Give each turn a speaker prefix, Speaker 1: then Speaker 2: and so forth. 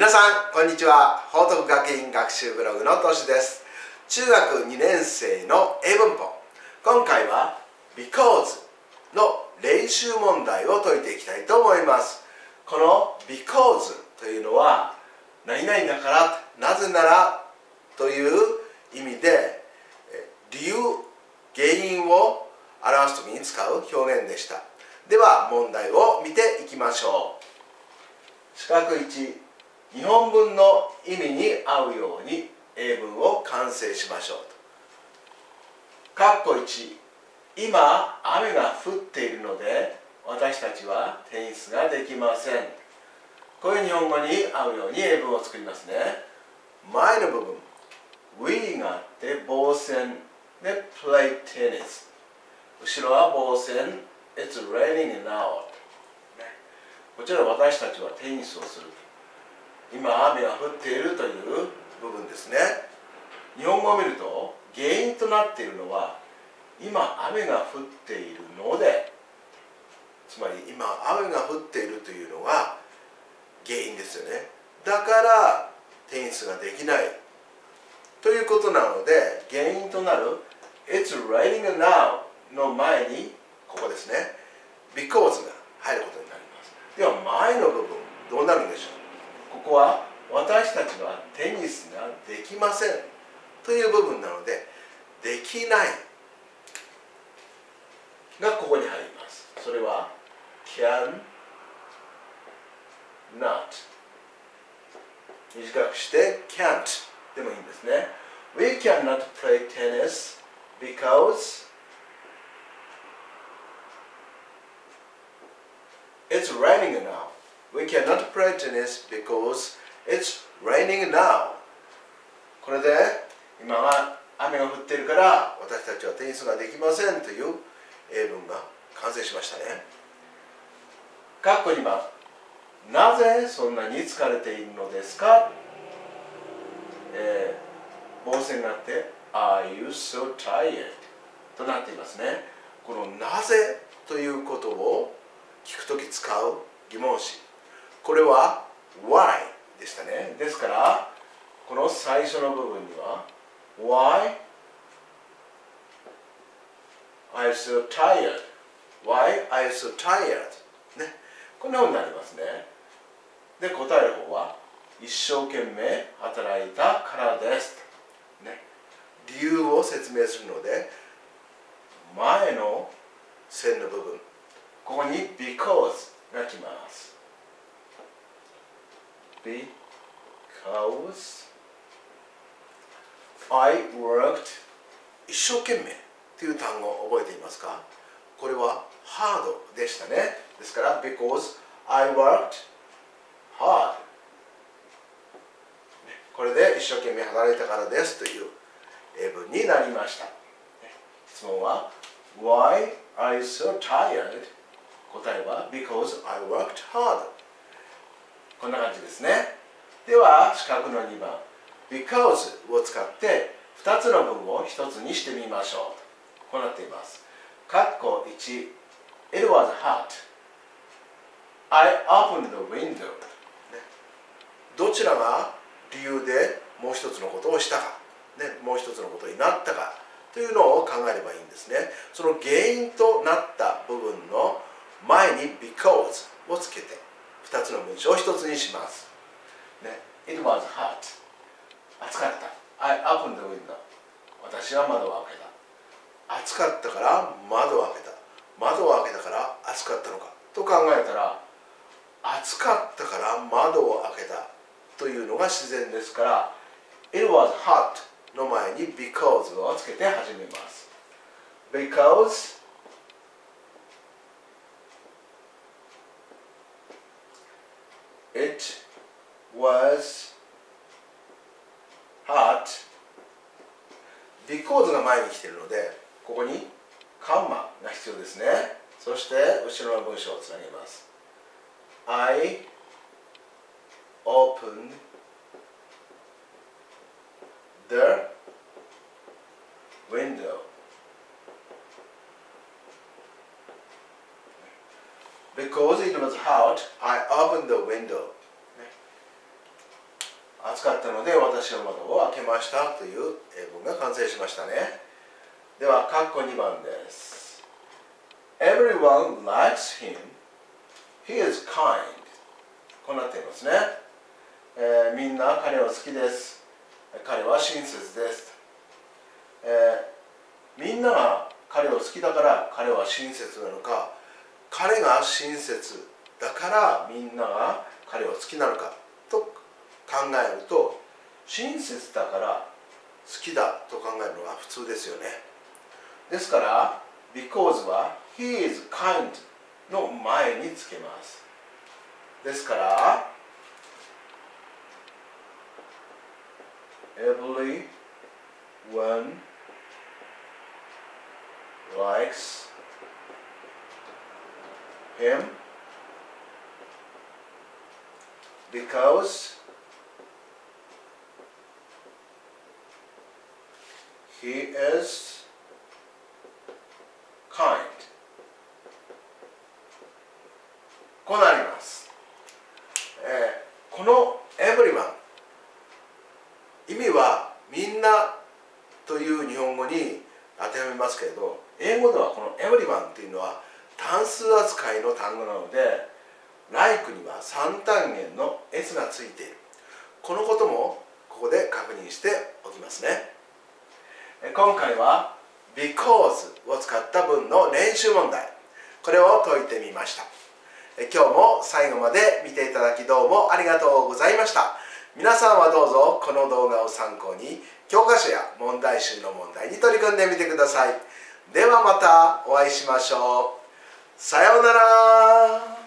Speaker 1: 皆さんこんにちは。報徳学院学習ブログのとしです。中学2年生の英文法、今回は because の練習問題を解いていきたいと思います。この because というのは何々だから、なぜならという意味で理由、原因を表すときに使う表現でした。では問題を見ていきましょう。四角1、日本文の意味に合うように英文を完成しましょうと。括弧1、今雨が降っているので私たちはテニスができません。こういう日本語に合うように英文を作りますね。前の部分 We があって防線で Play tennis、 後ろは防線 It's raining now。 こちら私たちはテニスをする。今雨が降っているという部分ですね。日本語を見ると原因となっているのは今雨が降っているので、つまり今雨が降っているというのが原因ですよね。だからテニスができないということなので、原因となる It's raining now の前にここですね because が入ることになります。では前の部分どうなるんでしょう。ここは私たちはテニスができませんという部分なので、できないがここに入ります。それは can not、 短くして can't でもいいんですね。 We cannot play tennis because it's raining now. We cannot play tennis because it's raining now. これで今は雨が降っているから私たちはテニスができませんという英文が完成しましたね。括弧2番、なぜそんなに疲れているのですか。防線があって Are you so tired となっていますね。このなぜということを聞くとき使う疑問詞、これは Why でしたね。ですからこの最初の部分には Why are you so tired? Why are you so tired? ね、こんなふうになりますね。で答える方は一生懸命働いたからです、ね、理由を説明するので前の線の部分、ここに because が来ます。 Because I worked 一生懸命という単語を覚えていますか。これは hard でしたね。ですから because I worked hard、 これで一生懸命働いたからですという英文になりました。質問は Why are you so tired? 答えは Because I worked hard。 こんな感じですね。では四角の2番 Because を使って2つの文を1つにしてみましょう。こうなっています。括弧1 It was hot I opened the window、 どちらが理由でもう一つのことをしたか、もう一つのことになったかというのを考えればいいんですね。その原因となった部分の前に because をつけて2つの文章を1つにします、It was hot、 暑かった。 I opened the window、 私は窓を開けた。暑かったから窓を開けた。窓を開けたから暑かったのかと考えたら、暑かったから窓を開けたというのが自然ですから It was hot の前に because をつけて始めます。 Because it was hot、 because が前に来ているのでここにカンマが必要ですね。そして後ろの文章をつなげます。 I opened the window because it was hot. I opened the window。 暑かったので私は窓を開けましたという英文が完成しましたね。では、括弧2番です。Everyone likes him. He is kind. こうなっていますね。みんな彼は好きです。彼は親切です。みんなが彼を好きだから彼は親切なのか、彼が親切だからみんなが彼を好きなのかと考えると、親切だから好きだと考えるのが普通ですよね。ですから because は he is kind の前につけます。ですから everyone likes him because he is kind。 こうなります。この everyone 意味はみんなという日本語に当てはめますけれど、英語ではこの everyone というのは単数扱いの単語なので、like には3単元の s がついている。このこともここで確認しておきますね。今回は because を使った文の練習問題、これを解いてみました。今日も最後まで見ていただきどうもありがとうございました。皆さんはどうぞこの動画を参考に教科書や問題集の問題に取り組んでみてください。ではまたお会いしましょう。さようなら。